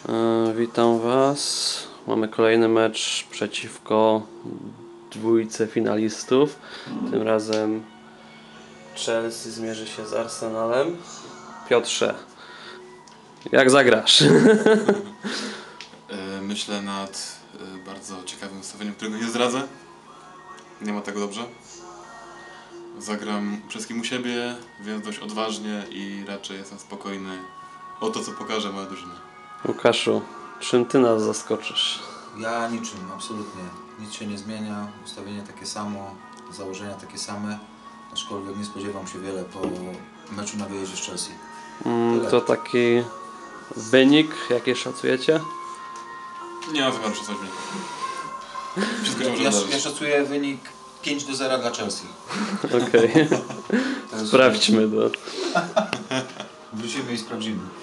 Witam Was. Mamy kolejny mecz przeciwko dwójce finalistów. Tym razem Chelsea zmierzy się z Arsenalem. Piotrze, jak zagrasz? Myślę nad bardzo ciekawym ustawieniem, którego nie zdradzę. Nie ma tego dobrze. Zagram wszystkim u siebie, więc dość odważnie i raczej jestem spokojny o to, co pokaże moja drużyna. Łukaszu, czym Ty nas zaskoczysz? Ja niczym, absolutnie. Nic się nie zmienia, ustawienie takie samo, założenia takie same, aczkolwiek nie spodziewam się wiele po meczu na wyjeździe z Chelsea. To taki wynik, jaki szacujecie? Nie mam zamiaru przesłać wyniku. Wszystko się może Ja wydarzyć. szacuję wynik 5-0 dla Chelsea. Okej. Sprawdźmy to. Wrócimy i sprawdzimy.